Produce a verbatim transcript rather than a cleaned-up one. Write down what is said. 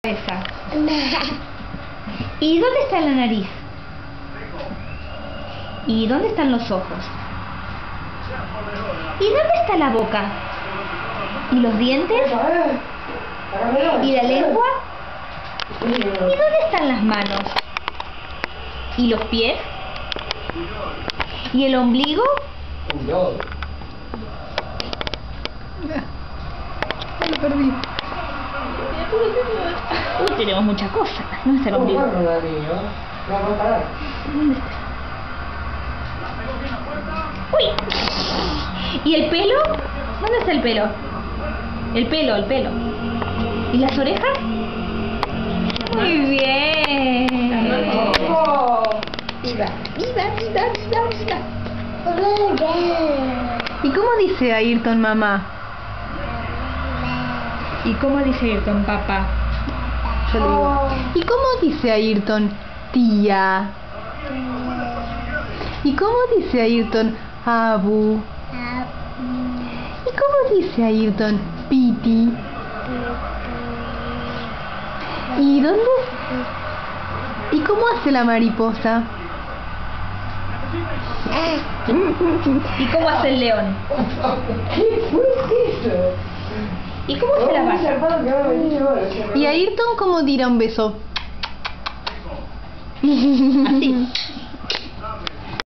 Esa. ¿Y dónde está la nariz? ¿Y dónde están los ojos? ¿Y dónde está la boca? ¿Y los dientes? ¿Y la lengua? ¿Y dónde están las manos? ¿Y los pies? ¿Y el ombligo? Me lo perdí. Uy, tenemos muchas cosas. ¿Dónde está el ombligo? ¿Dónde está? Uy. ¿Y el pelo? ¿Dónde está el pelo? El pelo, el pelo. ¿Y las orejas? Muy bien. Viva, viva, viva, viva, viva. ¿Y cómo dice Ayrton mamá? ¿Y cómo dice Ayrton papá? Yo le digo. ¿Y cómo dice Ayrton tía? ¿Y cómo dice Ayrton abu? ¿Y cómo dice Ayrton piti? ¿Y dónde? ¿Y cómo hace la mariposa? ¿Y cómo hace el león? ¿Y cómo hace la vaca? ¿Y Ayrton cómo dirá un beso? Así.